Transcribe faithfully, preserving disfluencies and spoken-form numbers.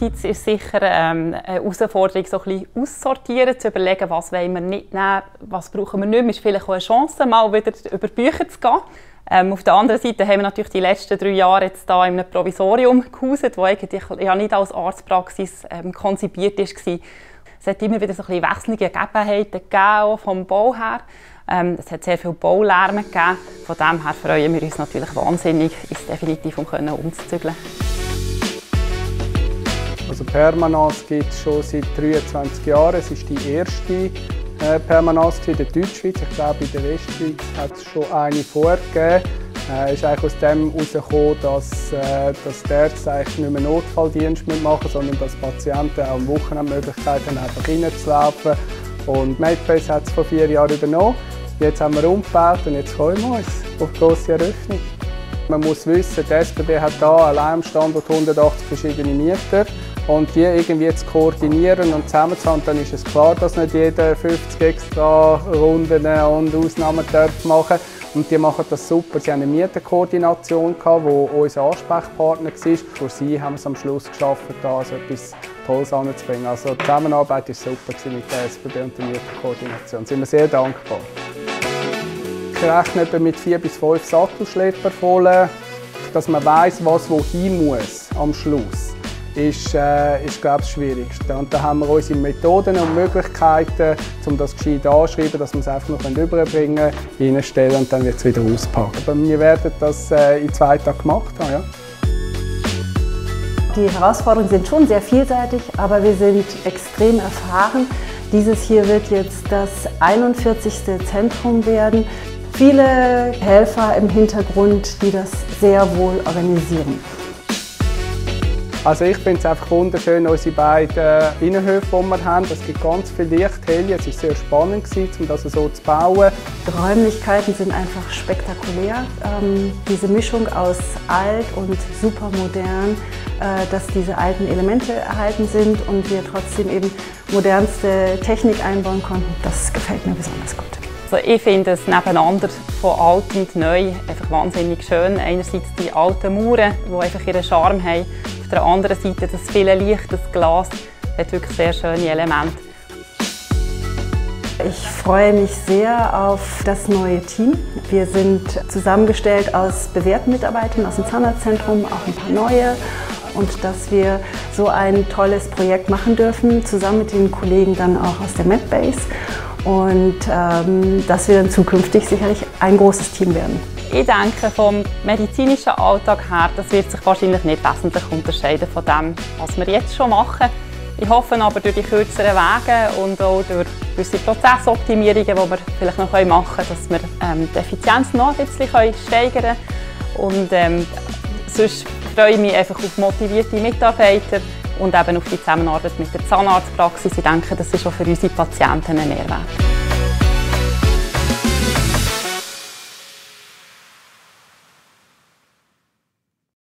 einerseits ist es sicher ähm, eine Herausforderung, so ein bisschen auszusortieren, zu überlegen, was wollen wir nicht nehmen, was brauchen wir nicht mehr. Es ist vielleicht auch eine Chance, mal wieder über die Bücher zu gehen. Ähm, auf der anderen Seite haben wir natürlich die letzten drei Jahre jetzt da in einem Provisorium gehauset, das eigentlich ja nicht als Arztpraxis ähm, konzipiert war. Es hat immer wieder so ein bisschen wechselnde Gegebenheiten gegeben, auch vom Bau her. Ähm, es hat sehr viel Baulärm gegeben. Von dem her freuen wir uns natürlich wahnsinnig, ins Definitivum umzuzügeln. Also Permanaz gibt es schon seit dreiundzwanzig Jahren. Es ist die erste äh, Permanaz in der Deutschschweiz. Ich glaube, in der Westschweiz hat es schon eine vorgegeben. Es äh, ist eigentlich aus dem herausgekommen, dass, äh, dass die Ärzte eigentlich nicht mehr Notfalldienst mitmachen, sondern dass Patienten auch am Wochenende die Möglichkeit haben, einfach reinzulaufen. Und Medbase hat es vor vier Jahren übernommen. Jetzt haben wir umgebaut und jetzt freuen wir uns auf die grosse Eröffnung. Man muss wissen, die S B B hat hier allein am Standort hundertachtzig verschiedene Mieter. Und die irgendwie zu koordinieren und zusammenzuhalten, dann ist es klar, dass nicht jeder fünfzig extra Runden und Ausnahmen darf machen. Und die machen das super. Sie haben eine Mieterkoordination, die unser Ansprechpartner war. Durch sie haben wir es am Schluss geschafft, da so etwas Tolles anzubringen. Also die Zusammenarbeit war super mit der S B B und der Mieterkoordination. Da sind wir sehr dankbar. Ich rechne etwa mit vier bis fünf Sattelschlepper voll, dass man weiss, was wohin muss am Schluss. Ist, äh, ist glaube ich, das Schwierigste. Und da haben wir unsere Methoden und Möglichkeiten, um das gescheit anzuschreiben, dass wir es einfach noch überbringen können, reinstellen und dann wird es wieder auspacken. Aber wir werden das äh, in zwei Tagen gemacht haben. Ja. Die Herausforderungen sind schon sehr vielseitig, aber wir sind extrem erfahren. Dieses hier wird jetzt das einundvierzigste Zentrum werden. Viele Helfer im Hintergrund, die das sehr wohl organisieren. Also ich finde es einfach wunderschön, unsere beiden Innenhöfe, die wir haben. Es gibt ganz viel Lichthelle. Es war sehr spannend, um das so zu bauen. Die Räumlichkeiten sind einfach spektakulär. Ähm, diese Mischung aus alt und super modern, äh, dass diese alten Elemente erhalten sind und wir trotzdem eben modernste Technik einbauen konnten, das gefällt mir besonders gut. Also ich finde es nebeneinander von alt und neu einfach wahnsinnig schön. Einerseits die alten Mauern, die einfach ihren Charme haben. Auf der anderen Seite das viele Licht, das Glas, hat wirklich sehr schöne Elemente. Ich freue mich sehr auf das neue Team. Wir sind zusammengestellt aus bewährten Mitarbeitern aus dem Zahnarztzentrum, auch ein paar neue. Und dass wir so ein tolles Projekt machen dürfen, zusammen mit den Kollegen dann auch aus der Medbase. Und ähm, dass wir dann zukünftig sicherlich ein großes Team werden. Ich denke, vom medizinischen Alltag her, das wird sich wahrscheinlich nicht wesentlich unterscheiden von dem, was wir jetzt schon machen. Ich hoffe aber durch die kürzeren Wege und auch durch gewisse Prozessoptimierungen, die wir vielleicht noch machen können, dass wir ähm, die Effizienz noch ein bisschen steigern können. Und ähm, sonst freue ich mich einfach auf motivierte Mitarbeiter und eben auf die Zusammenarbeit mit der Zahnarztpraxis. Ich denke, das ist auch für unsere Patienten ein Mehrwert.